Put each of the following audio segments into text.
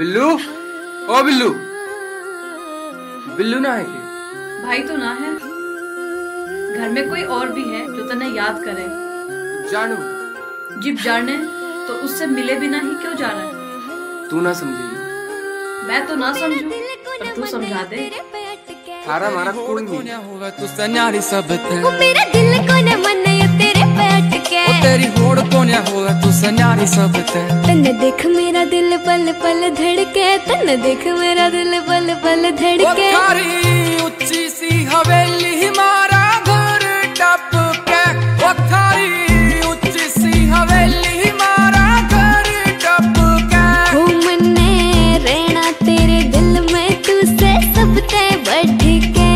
बिल्लू, ओ बिल्लू, बिल्लू ना है क्या? भाई तो ना है, घर में कोई और भी है जो तने याद करे। जानू जिब जाने तो उससे मिले बिना ही क्यों जाना है? तू ना समझेगी। मैं तो ना समझू, पर तू समझा दे। थारा मारा कोई नहीं होगा तू सन्यारी सब ते ओ मेरा दिल कोने मन तेरे पे अटके ओ तेरी होड़ कोने होगा तू सन्यारी सब ते तन्ने देख मेरा दिल पल पल धड़के तन्ने देख मेरा दिल पल पल धड़के ओ थारी ऊंची सी हवेली हमारा घर टप के ओ थारी ऊंची सी हवेली हमारा घर टप के हो मन्ने रहना तेरे दिल में तू से सब ते बढ़ के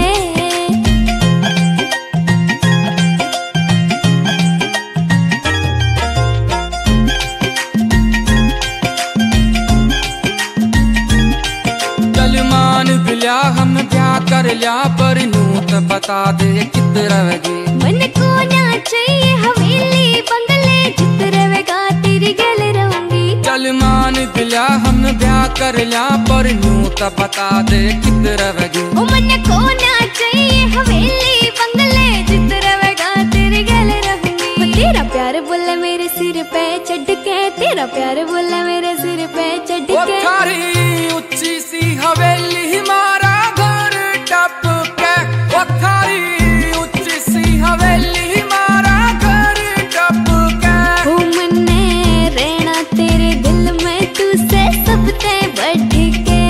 बिल्या हम ब्याह कर लिया पर नू तो बता दे कित रवेगी मन को ना चाहिए हवेली बंगले जित रहेगा तेरी गल रहूंगी चल मान बिल्या हम ब्याह कर लिया पर नू तो बता दे कित रवेगी ओ मन को ना चाहिए हवेली बंगले जित रहेगा तेरी गल रहूंगी तेरा प्यार बोले मेरे सिर पे चढ़ के तेरा प्यार बोले मेरे सिर पे चढ़ के थारी ऊंची सी हवेली हमारा घर टप के ओ थारी ऊंची सी हवेली हमारा घर टप के हो मन्ने रहना तेरे दिल में तू से सब ते बढ़ के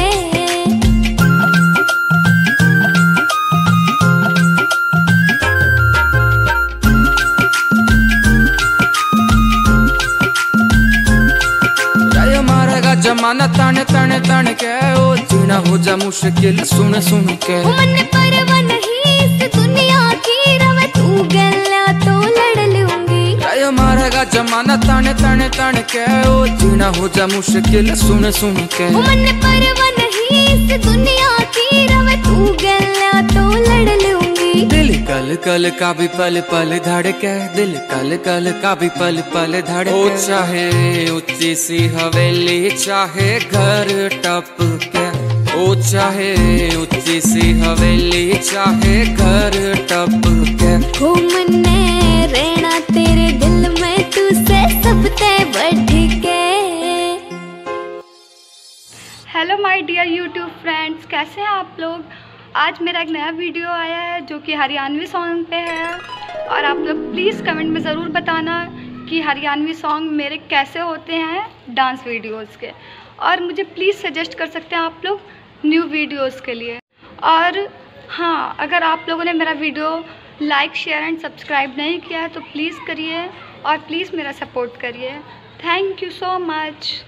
जमाना तन तन तन के ओ जीना हो जा मुश्किल सुन सुन के मन परवाह नहीं इस दुनिया की रवे तू गल्ला तो लड़ लूंगी राय मारेगा जमाना तन तन तन के ओ जीना हो जा मुश्किल सुन सुन के मन परवाह नहीं इस दुनिया की रवे तू गल्ला तो लड़ लूंगी दिल कल कल का भी पल पल धड़के दिल कल कल का भी पल पल धड़के ओ चाहे ऊंची सी हवेली चाहे घर टप के ओ चाहे ऊंची सी हवेली चाहे घर टप के हो मन्ने रहना तेरे दिल में तू से सब ते बढ़ के। Hello my dear YouTube friends, कैसे हैं आप लोग। आज मेरा एक नया वीडियो आया है जो कि हरियाणवी सॉन्ग पे है और आप लोग प्लीज़ कमेंट में ज़रूर बताना कि हरियाणवी सॉन्ग मेरे कैसे होते हैं डांस वीडियोस के, और मुझे प्लीज़ सजेस्ट कर सकते हैं आप लोग न्यू वीडियोस के लिए। और हाँ, अगर आप लोगों ने मेरा video like share and subscribe नहीं किया है तो प्लीज़ करिए और प्लीज़ मेरा सपोर्ट करिए। Thank you so much.